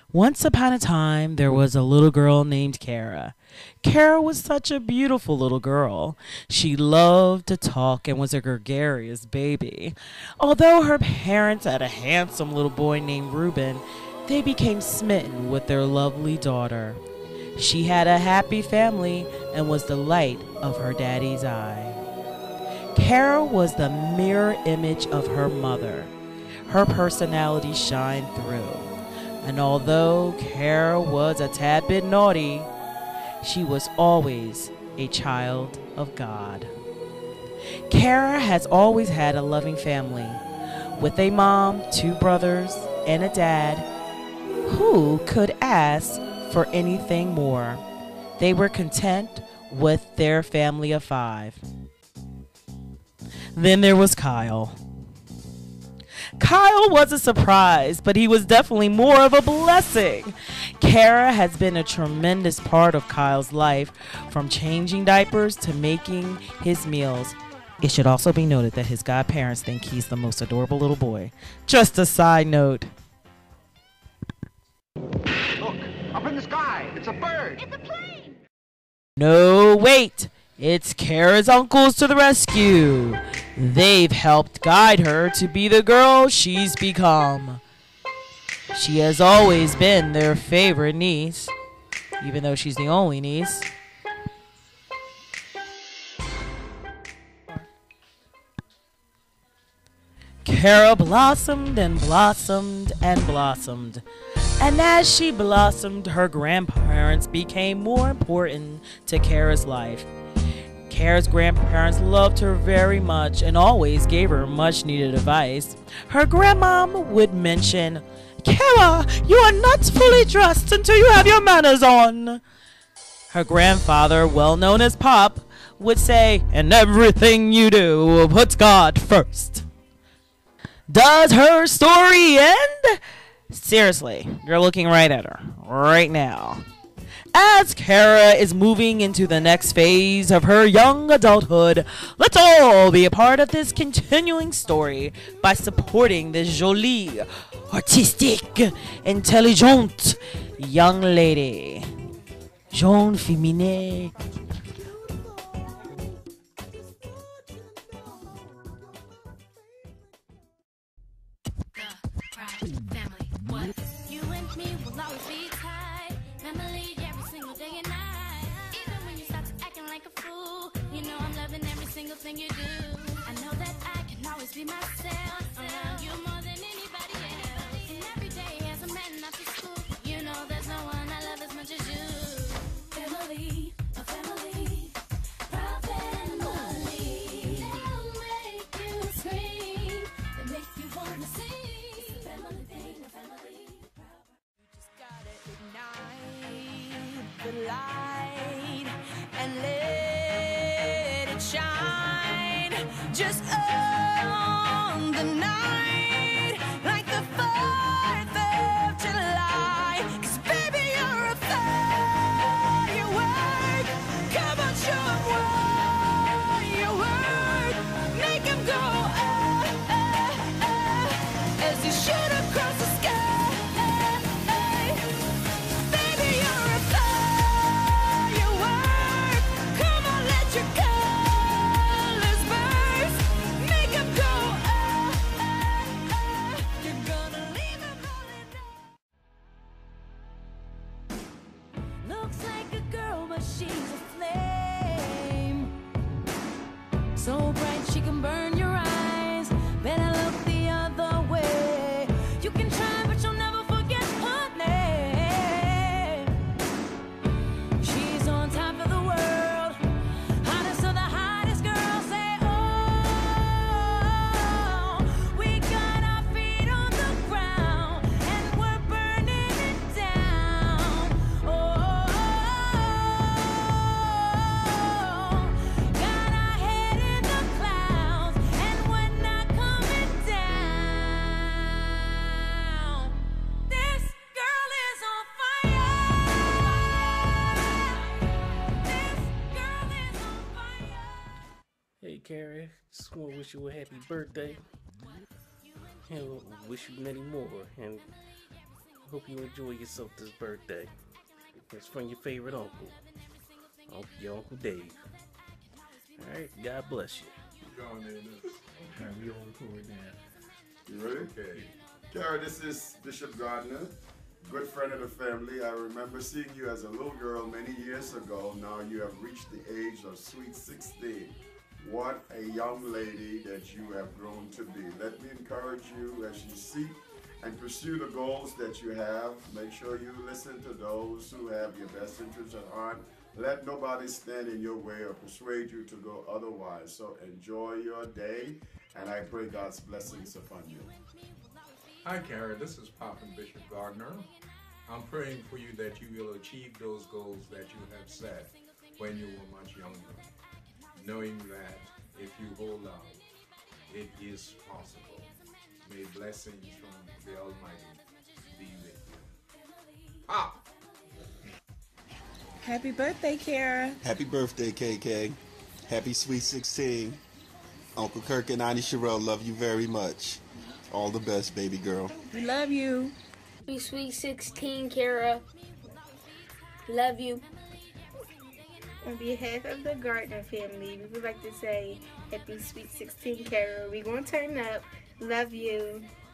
Once upon a time, there was a little girl named Kara. Kara was such a beautiful little girl. She loved to talk and was a gregarious baby. Although her parents had a handsome little boy named Reuben, they became smitten with their lovely daughter. She had a happy family and was the light of her daddy's eye. Kara was the mirror image of her mother. Her personality shined through. And although Kara was a tad bit naughty, she was always a child of God. Kara has always had a loving family, with a mom, two brothers, and a dad. Who could ask for anything more? They were content with their family of five. Then there was Kyle. Kyle was a surprise, but he was definitely more of a blessing. Kara has been a tremendous part of Kyle's life, from changing diapers to making his meals. It should also be noted that his godparents think he's the most adorable little boy. Just a side note. Look, up in the sky, it's a bird. It's a plane! No, wait! It's Kara's uncles to the rescue. They've helped guide her to be the girl she's become. She has always been their favorite niece, even though she's the only niece. Kara blossomed and blossomed and blossomed. And as she blossomed, her grandparents became more important to Kara's life. Kara's grandparents loved her very much and always gave her much needed advice. Her grandmom would mention, "Kara, you are not fully dressed until you have your manners on." Her grandfather, well known as Pop, would say, "In everything you do, put God first." Does her story end? Seriously, you're looking right at her right now. As Kara is moving into the next phase of her young adulthood, let's all be a part of this continuing story by supporting this jolie, artistic, intelligent young lady. Jeune féminin. Family, what? You and me will always be tied. Family every single day and night. Even when you start to acting like a fool, you know I'm loving every single thing you do. I know that I can always be myself. Around you more than anybody else. And every day as a man after school, you know there's no one I love as much as you. Family, a family, proud family. They'll make you scream, they make you wanna sing. The light and let it shine just on the night like the 4th of July. 'Cause baby, you're a firework. Come on, show 'em what you work. Make 'em go as you shoot across the sky. Looks like a girl, but she's a flame. So bright she can burn your eyes. Better look the other way. You can try, but you'll never forget her name. She's on top of the world, hottest of the hottest girls. Say, oh, we got our feet on the ground and we're burning it down. Oh. Got our head in the clouds and we're not coming down. This girl is on fire. This girl is on fire. Hey Carrie, just want to wish you a happy birthday and wish you many more, and Hope you enjoy yourself this birthday. It's from your favorite uncle. Your Uncle Dave. Alright, God bless you. Going in this. Alright, we on record now. You ready? Okay. Kara, this is Bishop Gardner, good friend of the family. I remember seeing you as a little girl many years ago. Now you have reached the age of sweet 16. What a young lady that you have grown to be. Let me encourage you as you seek and pursue the goals that you have. Make sure you listen to those who have your best interests at heart. Let nobody stand in your way or persuade you to go otherwise. So enjoy your day, and I pray God's blessings upon you. Hi, Kara. This is Papa Bishop Gardner. I'm praying for you that you will achieve those goals that you have set when you were much younger, knowing that if you hold out, it is possible. May blessings from the Almighty be with you. Ah! Happy birthday, Kara. Happy birthday, KK. Happy sweet 16. Uncle Kirk and Auntie Sherelle love you very much. All the best, baby girl. We love you. Happy sweet 16, Kara. Love you. On behalf of the Gardner family, we would like to say happy sweet 16, Kara. We're going to turn up. Love you.